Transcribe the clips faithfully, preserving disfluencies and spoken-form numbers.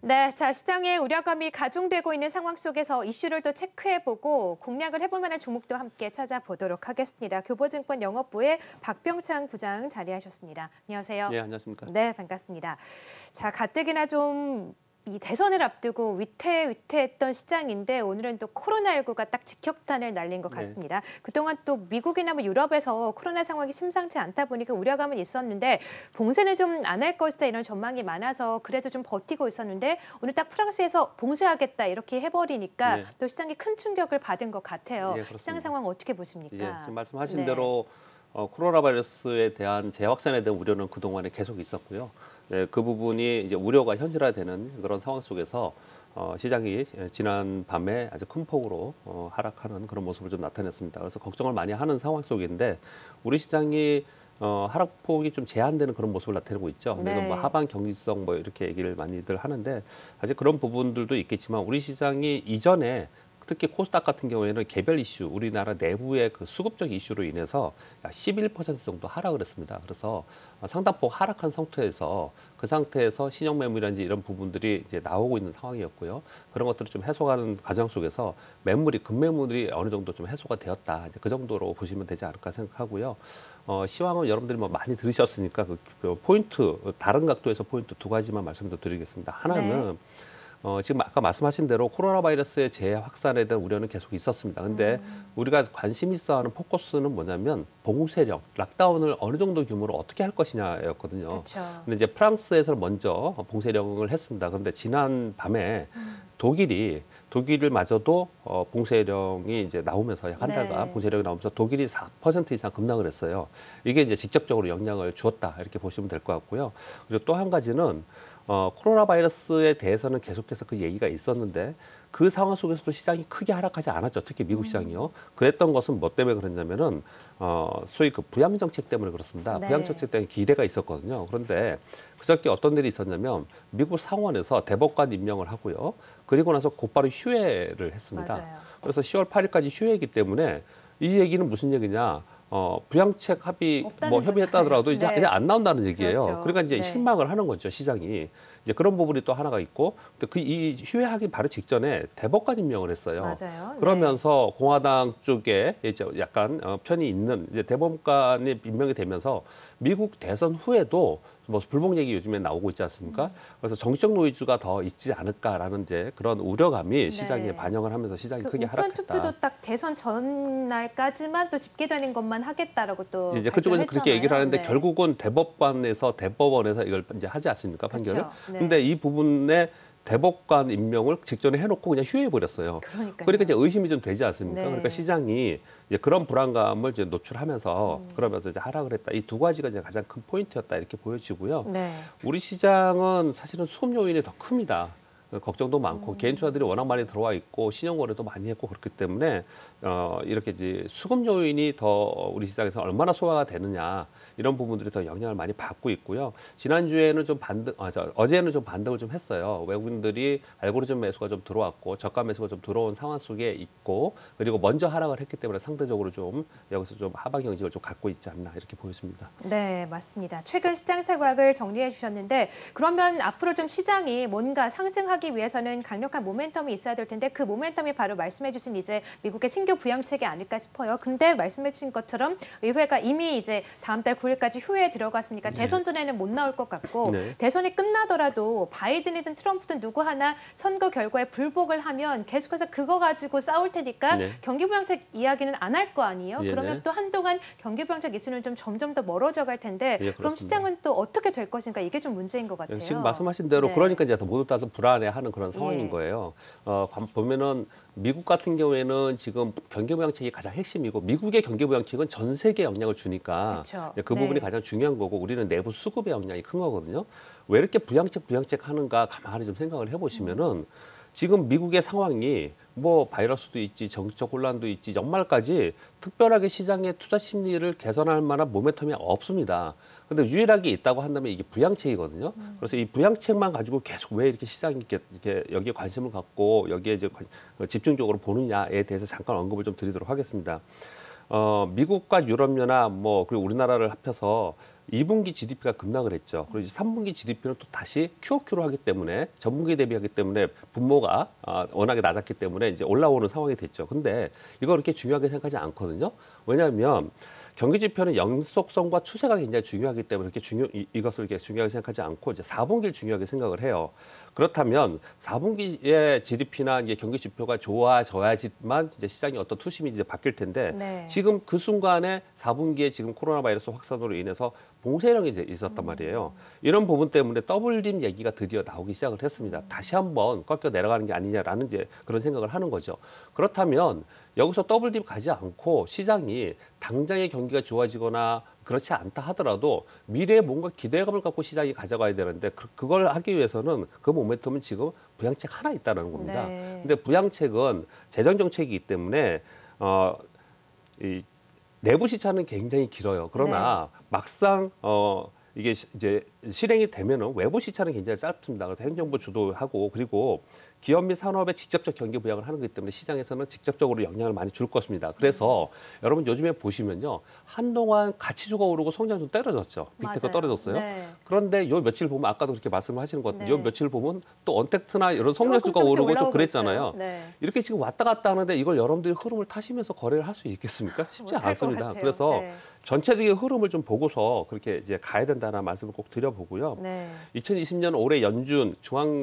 네, 자, 시장의 우려감이 가중되고 있는 상황 속에서 이슈를 또 체크해보고 공략을 해볼 만한 종목도 함께 찾아보도록 하겠습니다. 교보증권 영업부의 박병창 부장 자리하셨습니다. 안녕하세요. 네, 안녕하십니까. 네, 반갑습니다. 자, 가뜩이나 좀 이 대선을 앞두고 위태위태했던 시장인데 오늘은 또 코로나십구가 딱 직격탄을 날린 것 같습니다. 네. 그동안 또 미국이나 뭐 유럽에서 코로나 상황이 심상치 않다 보니까 우려감은 있었는데 봉쇄는 좀 안 할 것이다 이런 전망이 많아서 그래도 좀 버티고 있었는데 오늘 딱 프랑스에서 봉쇄하겠다 이렇게 해버리니까 네. 또 시장이 큰 충격을 받은 것 같아요. 네, 시장 상황 어떻게 보십니까? 예, 지금 말씀하신 네. 대로 어, 코로나 바이러스에 대한 재확산에 대한 우려는 그동안에 계속 있었고요. 네, 그 부분이 이제 우려가 현실화되는 그런 상황 속에서 어, 시장이 지난 밤에 아주 큰 폭으로 어, 하락하는 그런 모습을 좀 나타냈습니다. 그래서 걱정을 많이 하는 상황 속인데 우리 시장이 어, 하락폭이 좀 제한되는 그런 모습을 나타내고 있죠. 근데 네. 이건 뭐 하반 경직성 뭐 이렇게 얘기를 많이들 하는데 사실 그런 부분들도 있겠지만 우리 시장이 이전에 특히 코스닥 같은 경우에는 개별 이슈, 우리나라 내부의 그 수급적 이슈로 인해서 십일 퍼센트 정도 하락을 했습니다. 그래서 상당폭 하락한 상태에서 그 상태에서 신용 매물이라든지 이런 부분들이 이제 나오고 있는 상황이었고요. 그런 것들을 좀 해소하는 과정 속에서 매물이 급매물이 어느 정도 좀 해소가 되었다. 이제 그 정도로 보시면 되지 않을까 생각하고요. 어, 시황은 여러분들이 뭐 많이 들으셨으니까 그 포인트 다른 각도에서 포인트 두 가지만 말씀도 드리겠습니다. 하나는 네. 어, 지금 아까 말씀하신 대로 코로나 바이러스의 재확산에 대한 우려는 계속 있었습니다. 근데 음. 우리가 관심 있어 하는 포커스는 뭐냐면 봉쇄령, 락다운을 어느 정도 규모로 어떻게 할 것이냐였거든요. 그쵸. 근데 이제 프랑스에서 먼저 봉쇄령을 했습니다. 그런데 지난 밤에 음. 독일이 독일을 마저도 어, 봉쇄령이 이제 나오면서 약 한 달간 네. 봉쇄령이 나오면서 독일이 사 퍼센트 이상 급락을 했어요. 이게 이제 직접적으로 영향을 주었다 이렇게 보시면 될 것 같고요. 그리고 또 한 가지는 어, 코로나 바이러스에 대해서는 계속해서 그 얘기가 있었는데 그 상황 속에서도 시장이 크게 하락하지 않았죠. 특히 미국 시장이요. 그랬던 것은 뭐 때문에 그랬냐면은 어, 소위 그 부양 정책 때문에 그렇습니다. 네. 부양 정책 때문에 기대가 있었거든요. 그런데 그저께 어떤 일이 있었냐면 미국 상원에서 대법관 임명을 하고요. 그리고 나서 곧바로 휴회를 했습니다. 맞아요. 그래서 시월 팔일까지 휴회이기 때문에 이 얘기는 무슨 얘기냐? 어, 부양책 합의 뭐 협의했다 하더라도 이제, 네. 이제 안 나온다는 얘기예요. 그렇죠. 그러니까 이제 네. 실망을 하는 거죠, 시장이. 이제 그런 부분이 또 하나가 있고, 그 이 휴회하기 바로 직전에 대법관 임명을 했어요. 맞아요. 그러면서 네. 공화당 쪽에 이제 약간 어, 편이 있는 이제 대법관이 임명이 되면서 미국 대선 후에도 뭐 불복 얘기 요즘에 나오고 있지 않습니까? 음. 그래서 정치적 노이즈가 더 있지 않을까라는 이제 그런 우려감이 네. 시장에 반영을 하면서 시장이 그 크게 하락했다. 우편 투표도 딱 대선 전날까지만 또 집계되는 것만 하겠다라고 또 이제 그쪽에서 그렇게 얘기를 하는데 네. 결국은 대법관에서 대법원에서 이걸 이제 하지 않습니까 판결을? 네. 근데 이 부분에 대법관 임명을 직전에 해놓고 그냥 휴회해 버렸어요. 그러니까 이제 의심이 좀 되지 않습니까? 네. 그러니까 시장이 이제 그런 불안감을 이제 노출하면서 음. 그러면서 이제 하락을 했다. 이 두 가지가 이제 가장 큰 포인트였다 이렇게 보여지고요. 네. 우리 시장은 사실은 수급 요인이 더 큽니다. 걱정도 많고 음. 개인 투자들이 워낙 많이 들어와 있고 신용 거래도 많이 했고 그렇기 때문에 어, 이렇게 이제 수급 요인이 더 우리 시장에서 얼마나 소화가 되느냐 이런 부분들이 더 영향을 많이 받고 있고요. 지난주에는 좀 반등, 아, 저, 어제는 좀 반등을 좀 했어요. 외국인들이 알고리즘 매수가 좀 들어왔고 저가 매수가 좀 들어온 상황 속에 있고 그리고 먼저 하락을 했기 때문에 상대적으로 좀 여기서 좀 하방 경직을 좀 갖고 있지 않나 이렇게 보여집니다. 네, 맞습니다. 최근 시장 생각을 정리해 주셨는데 그러면 앞으로 좀 시장이 뭔가 상승하기 위해서는 강력한 모멘텀이 있어야 될 텐데 그 모멘텀이 바로 말씀해 주신 이제 미국의 신규 부양책이 아닐까 싶어요. 근데 말씀해 주신 것처럼 의회가 이미 이제 다음 달 구일까지 휴회에 들어갔으니까 네. 대선 전에는 못 나올 것 같고 네. 대선이 끝나더라도 바이든이든 트럼프든 누구 하나 선거 결과에 불복을 하면 계속해서 그거 가지고 싸울 테니까 네. 경기 부양책 이야기는 안 할 거 아니에요. 예, 그러면 네. 또 한동안 경기 부양책 이슈는 좀 점점 더 멀어져 갈 텐데 예, 그럼 시장은 또 어떻게 될 것인가 이게 좀 문제인 것 같아요. 지금 말씀하신 대로 네. 그러니까 이제 모두 다 불안해하는 그런 상황인 예. 거예요. 어, 보면은 미국 같은 경우에는 지금 경기부양책이 가장 핵심이고 미국의 경기부양책은 전 세계에 영향을 주니까 그렇죠. 그 부분이 네. 가장 중요한 거고 우리는 내부 수급의 영향이 큰 거거든요. 왜 이렇게 부양책 부양책 하는가 가만히 좀 생각을 해보시면은 음. 지금 미국의 상황이 뭐 바이러스도 있지 정치적 혼란도 있지 연말까지 특별하게 시장의 투자 심리를 개선할 만한 모멘텀이 없습니다. 근데 유일하게 있다고 한다면 이게 부양책이거든요. 음. 그래서 이 부양책만 가지고 계속 왜 이렇게 시장이 이렇게, 이렇게 여기에 관심을 갖고 여기에 이제 집중적으로 보느냐에 대해서 잠깐 언급을 좀 드리도록 하겠습니다. 어, 미국과 유럽연합 뭐 그리고 우리나라를 합해서 이 분기 지디피가 급락을 했죠. 그리고 이제 삼 분기 지디피는 또 다시 큐오큐로 하기 때문에 전분기 대비하기 때문에 분모가 아, 워낙에 낮았기 때문에 이제 올라오는 상황이 됐죠. 근데 이거 그렇게 중요하게 생각하지 않거든요. 왜냐하면 경기 지표는 연속성과 추세가 굉장히 중요하기 때문에 이렇게 중요 이, 이것을 이렇게 중요하게 생각하지 않고 이제 사 분기를 중요하게 생각을 해요. 그렇다면 사 분기의 지디피나 이제 경기 지표가 좋아져야지만 이제 시장이 어떤 투심이 이제 바뀔 텐데 네. 지금 그 순간에 사 분기에 지금 코로나 바이러스 확산으로 인해서 봉쇄령이 이제 있었단 말이에요. 이런 부분 때문에 더블dim얘기가 드디어 나오기 시작을 했습니다. 다시 한번 꺾여 내려가는 게 아니냐라는 이제 그런 생각을 하는 거죠. 그렇다면 여기서 더블dim 가지 않고 시장이 당장의 경기가 좋아지거나 그렇지 않다 하더라도 미래에 뭔가 기대감을 갖고 시장이 가져가야 되는데 그, 그걸 하기 위해서는 그 모멘텀은 지금 부양책 하나 있다는 겁니다. 네. 근데 부양책은 재정 정책이기 때문에 어, 이 내부 시차는 굉장히 길어요. 그러나 네. 막상 어 이게 시- 이제 실행이 되면은 외부 시차는 굉장히 짧습니다. 그래서 행정부 주도하고 그리고 기업 및 산업에 직접적 경기 부양을 하는 거기 때문에 시장에서는 직접적으로 영향을 많이 줄 것입니다. 그래서 여러분 요즘에 보시면요. 한동안 가치주가 오르고 성장주 떨어졌죠. 빅테크 맞아요. 떨어졌어요. 네. 그런데 요 며칠 보면 아까도 그렇게 말씀을 하시는 것 같은데 요 네. 며칠 보면 또 언택트나 이런 성장주가 조금 조금씩 오르고 좀 올라오고 그랬잖아요. 있어요. 네. 이렇게 지금 왔다 갔다 하는데 이걸 여러분들이 흐름을 타시면서 거래를 할 수 있겠습니까? 쉽지 못할 것 않습니다. 같아요. 그래서 네. 전체적인 흐름을 좀 보고서 그렇게 이제 가야 된다는 말씀을 꼭 드려보고요. 네. 이천이십 년 올해 연준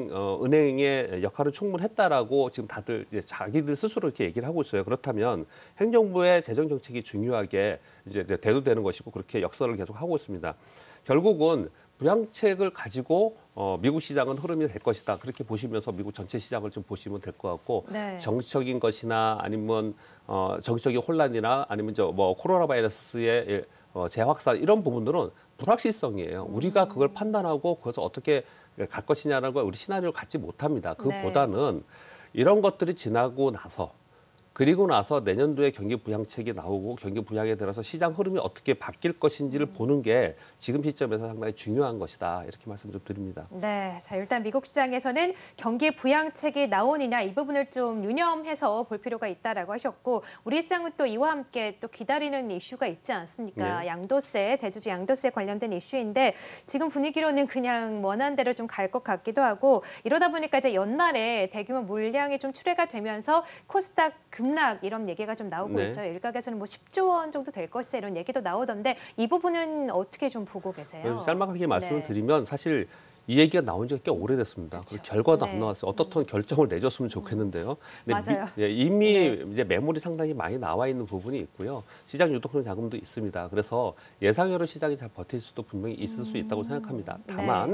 중앙은행의 역할은 충분했다라고 지금 다들 이제 자기들 스스로 이렇게 얘기를 하고 있어요. 그렇다면 행정부의 재정 정책이 중요하게 이제 대두되는 것이고 그렇게 역설을 계속 하고 있습니다. 결국은 부양책을 가지고 어, 미국 시장은 흐름이 될 것이다. 그렇게 보시면서 미국 전체 시장을 좀 보시면 될 것 같고 네. 정치적인 것이나 아니면 어, 정치적인 혼란이나 아니면 저 뭐 코로나 바이러스의 어, 재확산 이런 부분들은 불확실성이에요. 우리가 그걸 판단하고 그것을 어떻게 갈 것이냐는 걸 우리 시나리오를 갖지 못합니다. 그보다는 이런 것들이 지나고 나서 그리고 나서 내년도에 경기 부양책이 나오고 경기 부양에 들어서 시장 흐름이 어떻게 바뀔 것인지를 보는 게 지금 시점에서 상당히 중요한 것이다. 이렇게 말씀 좀 드립니다. 네, 자 일단 미국 시장에서는 경기 부양책이 나오느냐 이 부분을 좀 유념해서 볼 필요가 있다라고 하셨고 우리 시장은 또 이와 함께 또 기다리는 이슈가 있지 않습니까? 네. 양도세, 대주주 양도세 관련된 이슈인데 지금 분위기로는 그냥 원한 대로 좀 갈 것 같기도 하고 이러다 보니까 이제 연말에 대규모 물량이 좀 출회가 되면서 코스닥 급락 이런 얘기가 좀 나오고 네. 있어요. 일각에서는 뭐 십조 원 정도 될 것이다 이런 얘기도 나오던데 이 부분은 어떻게 좀 보고 계세요? 그래서 짤막하게 말씀을 네. 드리면 사실 이 얘기가 나온 지가 꽤 오래됐습니다. 그렇죠. 그리고 결과도 네. 안 나왔어요. 어떻든 결정을 내줬으면 좋겠는데요. 근데 맞아요. 미- 예, 이미 네. 이제 매물이 상당히 많이 나와 있는 부분이 있고요. 시장 유동성 자금도 있습니다. 그래서 예상외로 시장이 잘 버틸 수도 분명히 있을 수 있다고 생각합니다. 다만 네.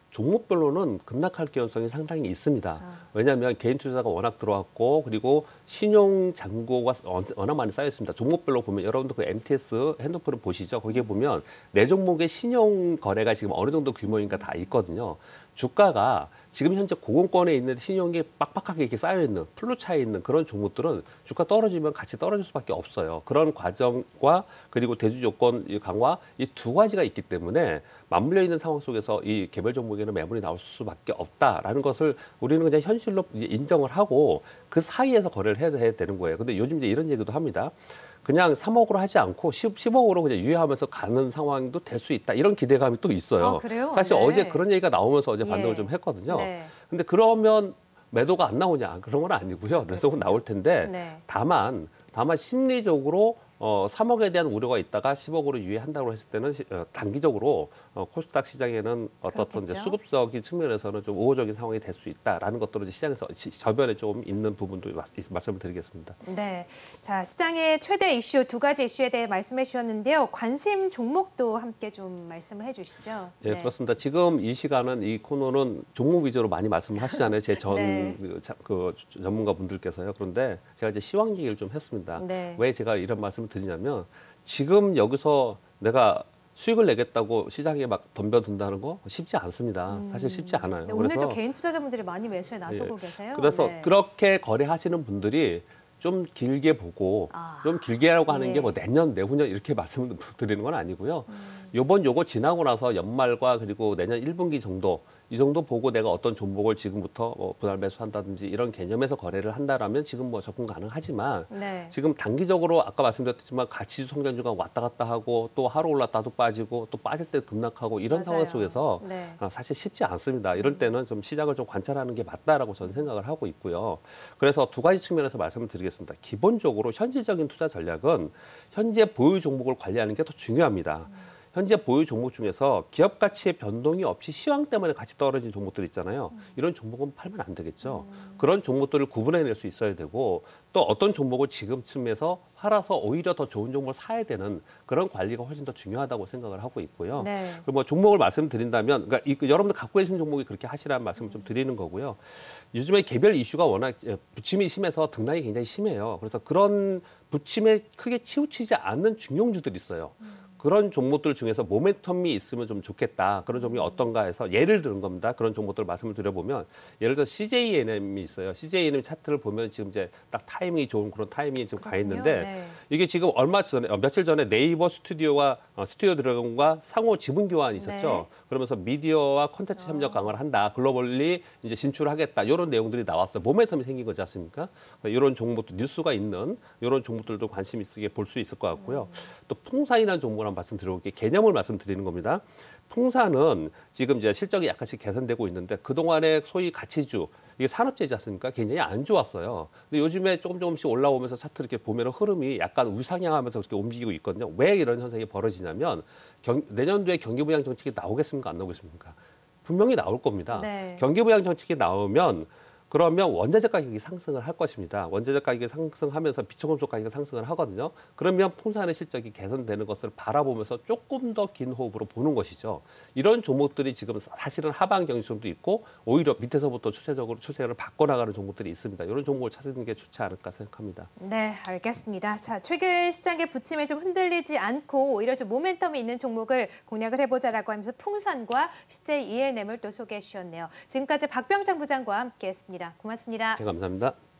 종목별로는 급락할 가능성이 상당히 있습니다. 아. 왜냐하면 개인 투자가 워낙 들어왔고 그리고 신용 잔고가 워낙 많이 쌓여 있습니다. 종목별로 보면 여러분도 그 엠티에스 핸드폰을 보시죠. 거기에 보면 내 종목의 신용 거래가 지금 어느 정도 규모인가 다 있거든요. 주가가 지금 현재 고공권에 있는 신용이 빡빡하게 이렇게 쌓여 있는 플루차에 있는 그런 종목들은 주가 떨어지면 같이 떨어질 수밖에 없어요. 그런 과정과 그리고 대주 조건 강화 이 두 가지가 있기 때문에 맞물려 있는 상황 속에서 이 개별 종목에는 매물이 나올 수밖에 없다라는 것을 우리는 그냥 현실로 이제 인정을 하고 그 사이에서 거래를 해야 되는 거예요. 근데 요즘 이제 이런 얘기도 합니다. 그냥 삼억으로 하지 않고 십억으로 그냥 유예하면서 가는 상황도 될 수 있다. 이런 기대감이 또 있어요. 아, 그래요? 사실 네. 어제 그런 얘기가 나오면서 어제 반등을 예. 좀 했거든요. 네. 근데 그러면 매도가 안 나오냐? 그런 건 아니고요. 매도가 나올 텐데 네. 다만 다만 심리적으로 어, 삼억에 대한 우려가 있다가 십억으로 유예한다고 했을 때는 시, 어, 단기적으로 어, 코스닥 시장에는 어떻든 이제 그렇겠죠. 수급적인 측면에서는 좀 우호적인 상황이 될 수 있다라는 것들은 이제 시장에서 시, 저변에 좀 있는 부분도 마- 말씀을 드리겠습니다. 네. 자, 시장의 최대 이슈 두 가지 이슈에 대해 말씀해 주셨는데요. 관심 종목도 함께 좀 말씀을 해 주시죠. 예, 네. 그렇습니다. 지금 이 시간은 이 코너는 종목 위주로 많이 말씀을 하시잖아요. 제 전 네. 그, 자- 그 전문가 분들께서요. 그런데 제가 이제 시황 얘기를 좀 했습니다. 네. 왜 제가 이런 말씀을 드리냐면 지금 여기서 내가 수익을 내겠다고 시장에 막 덤벼든다는 거 쉽지 않습니다. 사실 쉽지 않아요. 네, 오늘도 개인 투자자분들이 많이 매수에 나서고 계세요. 그래서 네. 그렇게 거래하시는 분들이 좀 길게 보고 아, 좀 길게 하라고 하는 예. 게 뭐 내년, 내후년 이렇게 말씀을 드리는 건 아니고요. 요번 요거 지나고 나서 연말과 그리고 내년 일 분기 정도 이 정도 보고 내가 어떤 종목을 지금부터 뭐 분할 매수한다든지 이런 개념에서 거래를 한다라면 지금 뭐 접근 가능하지만 네. 지금 단기적으로 아까 말씀드렸지만 가치주 성장주가 왔다 갔다 하고 또 하루 올랐다도 빠지고 또 빠질 때 급락하고 이런 맞아요. 상황 속에서 네. 아, 사실 쉽지 않습니다. 이럴 때는 좀 시장을 좀 관찰하는 게 맞다라고 저는 생각을 하고 있고요. 그래서 두 가지 측면에서 말씀을 드리겠습니다. 기본적으로 현실적인 투자 전략은 현재 보유 종목을 관리하는 게 더 중요합니다. 현재 보유 종목 중에서 기업 가치의 변동이 없이 시황 때문에 가치 떨어진 종목들 있잖아요. 이런 종목은 팔면 안 되겠죠. 그런 종목들을 구분해낼 수 있어야 되고 또 어떤 종목을 지금쯤에서 팔아서 오히려 더 좋은 종목을 사야 되는 그런 관리가 훨씬 더 중요하다고 생각을 하고 있고요. 네. 그리고 뭐 종목을 말씀드린다면 그러니까 이, 여러분들 갖고 계신 종목이 그렇게 하시라는 말씀을 좀 드리는 거고요. 요즘에 개별 이슈가 워낙 부침이 심해서 등락이 굉장히 심해요. 그래서 그런 부침에 크게 치우치지 않는 중용주들이 있어요. 그런 종목들 중에서 모멘텀이 있으면 좀 좋겠다. 그런 종목이 어떤가 해서 예를 드는 겁니다. 그런 종목들을 말씀을 드려보면 예를 들어 씨제이에ヌ엠이 있어요. 씨제이에ヌ엠 차트를 보면 지금 이제 딱 타이밍이 좋은 그런 타이밍이 지금 가 그렇군요. 있는데 네. 이게 지금 얼마 전에 어, 며칠 전에 네이버 스튜디오와 어, 스튜디오 드래곤과 상호 지분 교환이 있었죠. 네. 그러면서 미디어와 콘텐츠 협력 강화를 한다. 글로벌리 이제 진출하겠다. 이런 내용들이 나왔어요. 모멘텀이 생긴 거지 않습니까? 이런 종목도 뉴스가 있는 이런 종목들도 관심 있게 볼 수 있을 것 같고요. 또 풍산이라는 종목을 한번 말씀드려볼게요. 개념을 말씀드리는 겁니다. 풍산은 지금 이제 실적이 약간씩 개선되고 있는데 그동안에 소위 가치주 이게 산업재지 않습니까? 굉장히 안 좋았어요. 근데 요즘에 조금 조금씩 올라오면서 차트 이렇게 보면 흐름이 약간 우상향하면서 그렇게 움직이고 있거든요. 왜 이런 현상이 벌어지냐면 경, 내년도에 경기부양 정책이 나오겠습니까? 안 나오겠습니까? 분명히 나올 겁니다. 네. 경기부양 정책이 나오면 그러면 원자재 가격이 상승을 할 것입니다. 원자재 가격이 상승하면서 비초금속 가격이 상승을 하거든요. 그러면 풍산의 실적이 개선되는 것을 바라보면서 조금 더 긴 호흡으로 보는 것이죠. 이런 종목들이 지금 사실은 하방 경직성도 있고 오히려 밑에서부터 추세적으로 추세를 바꿔나가는 종목들이 있습니다. 이런 종목을 찾는 게 좋지 않을까 생각합니다. 네, 알겠습니다. 자, 최근 시장의 부침에 좀 흔들리지 않고 오히려 좀 모멘텀이 있는 종목을 공략을 해보자라고 하면서 풍산과 씨제이이엔엠을 또 소개해 주셨네요. 지금까지 박병장 부장과 함께했습니다. 고맙습니다. 네, 감사합니다.